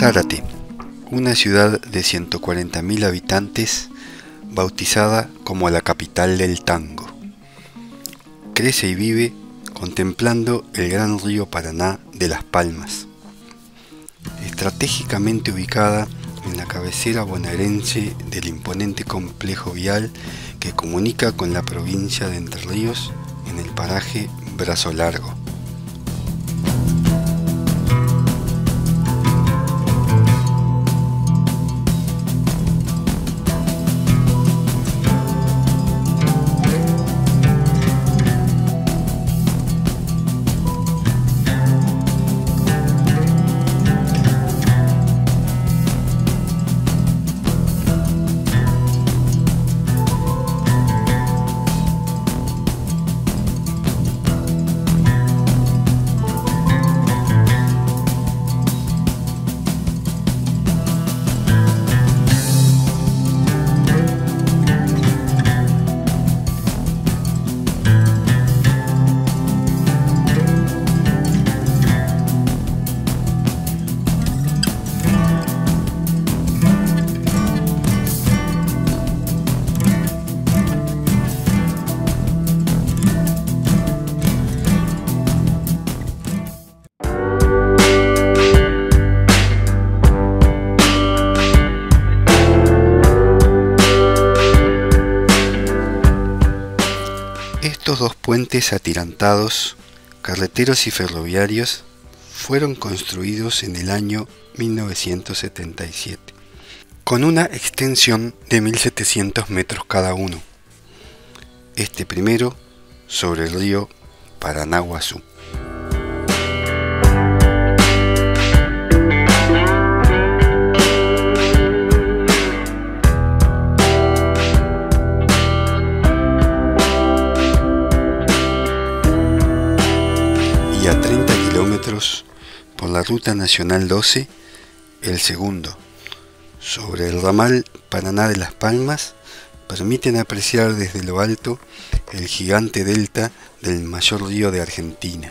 Zárate, una ciudad de 140.000 habitantes, bautizada como la capital del tango. Crece y vive contemplando el gran río Paraná de Las Palmas. Estratégicamente ubicada en la cabecera bonaerense del imponente complejo vial que comunica con la provincia de Entre Ríos en el paraje Brazo Largo. Estos dos puentes atirantados, carreteros y ferroviarios, fueron construidos en el año 1977, con una extensión de 1.700 metros cada uno. Este primero sobre el río Paranaguazú. Y a 30 kilómetros por la Ruta Nacional 12, el segundo, sobre el ramal Paraná de Las Palmas, permiten apreciar desde lo alto el gigante delta del mayor río de Argentina.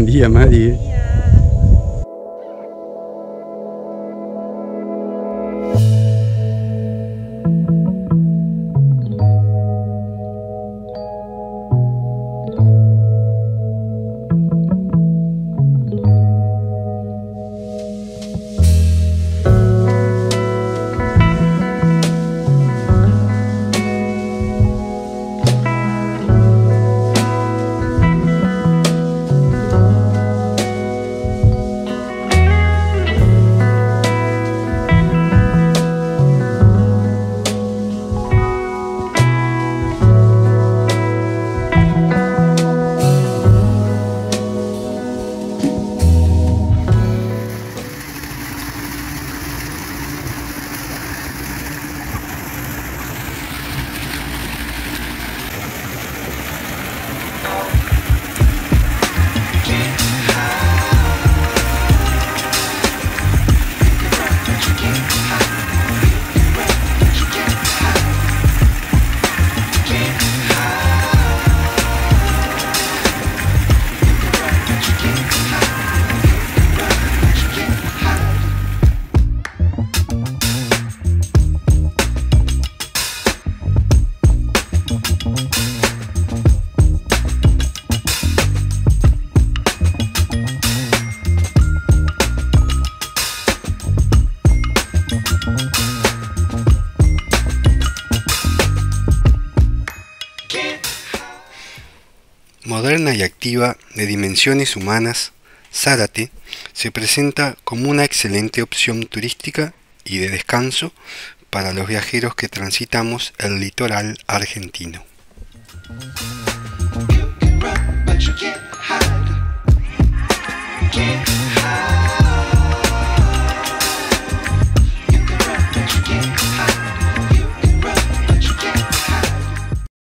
Buen día, Mari. Moderna y activa, de dimensiones humanas, Zárate se presenta como una excelente opción turística y de descanso para los viajeros que transitamos el litoral argentino. You can run, but you can't hide. Can't